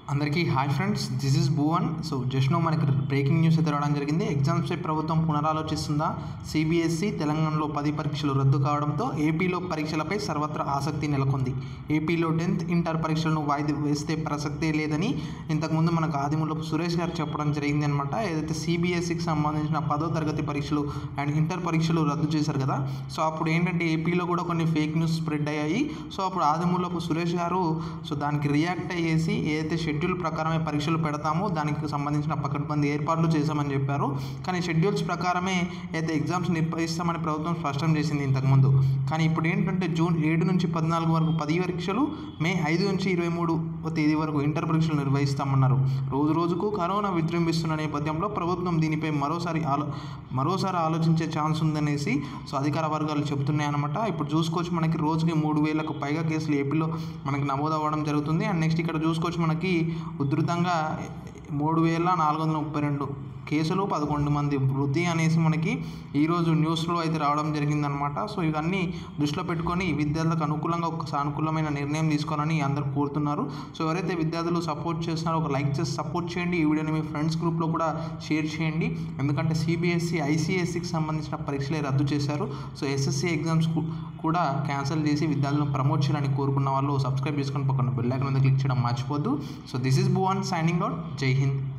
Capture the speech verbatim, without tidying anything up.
అందరికీ hi friends, this is Bhuvan. So just know మనకి breaking news అయితే రావడం జరిగింది. ఎగ్జామ్స్పై ప్రభుత్వం పునరాలోచిస్తుందా? సిబిఎస్ఈ తెలంగాణలో పది పరీక్షలు రద్దు కావడంతో ఏపీలో పరీక్షలపై సర్వత్రా ఆసక్తి నెలకొంది. ఏపీలో టెన్త్ ఇంటర్ పరీక్షలను వాయిదా వేస్తే ప్రసక్తే లేదని ఇంతకుముందు మనకు ఆదిమూలపు సురేష్ గారు చెప్పడం జరిగింది అనమాట. ఏదైతే సిబిఎస్ఈకి సంబంధించిన పదో తరగతి పరీక్షలు అండ్ ఇంటర్ పరీక్షలు రద్దు చేశారు కదా, సో అప్పుడు ఏంటంటే ఏపీలో కూడా కొన్ని ఫేక్ న్యూస్ స్ప్రెడ్ అయ్యాయి. సో అప్పుడు ఆదిమూలపు సురేష్ గారు సో దానికి రియాక్ట్ అయ్యేసి ఏదైతే షెడ్యూల్ ప్రకారమే పరీక్షలు పెడతామో దానికి సంబంధించిన పకడ్బందీ ఏర్పాట్లు చేశామని చెప్పారు. కానీ షెడ్యూల్స్ ప్రకారమే అయితే ఎగ్జామ్స్ నిర్వహిస్తామని ప్రభుత్వం స్పష్టం చేసింది ఇంతకుముందు. కానీ ఇప్పుడు ఏంటంటే జూన్ ఏడు నుంచి పద్నాలుగు వరకు పది పరీక్షలు, మే ఐదు నుంచి ఇరవై మూడు తేదీ వరకు ఇంటర్ పరీక్షలు నిర్వహిస్తామన్నారు. రోజు రోజుకు కరోనా విజృంభిస్తున్న నేపథ్యంలో ప్రభుత్వం దీనిపై మరోసారి ఆలో మరోసారి ఆలోచించే ఛాన్స్ ఉందనేసి సో అధికార వర్గాలు చెబుతున్నాయన్నమాట. ఇప్పుడు చూసుకోవచ్చు, మనకి రోజుకి మూడు వేలకు పైగా కేసులు ఏపీలో మనకి నమోదు అవ్వడం జరుగుతుంది. అండ్ నెక్స్ట్ ఇక్కడ చూసుకోవచ్చు, మనకి ఉధృతంగా మూడు వేల నాలుగు వందల ముప్పై రెండు కేసులు, పదకొండు మంది మృతి అనేసి మనకి ఈరోజు న్యూస్లో అయితే రావడం జరిగిందనమాట. సో ఇవన్నీ దృష్టిలో పెట్టుకొని విద్యార్థులకు అనుకూలంగా ఒక సానుకూలమైన నిర్ణయం తీసుకోవాలని అందరూ కోరుతున్నారు. సో ఎవరైతే విద్యార్థులు సపోర్ట్ చేస్తున్నారో ఒక లైక్ చేసి సపోర్ట్ చేయండి. ఈ వీడియోని మీ ఫ్రెండ్స్ గ్రూప్లో కూడా షేర్ చేయండి. ఎందుకంటే సిబిఎస్ఈ ఐసిఎస్సికి సంబంధించిన పరీక్షలే రద్దు చేశారు. సో ఎస్ఎస్సి ఎగ్జామ్స్ కూడా క్యాన్సిల్ చేసి విద్యార్థులను ప్రమోట్ చేయాలని కోరుకున్న వాళ్ళు సబ్స్క్రైబ్ చేసుకొని పక్కన బెల్ ఐకాన్ మీద క్లిక్ చేయడం మర్చిపోద్దు. So this is Bhuvan signing out. జై హింద్.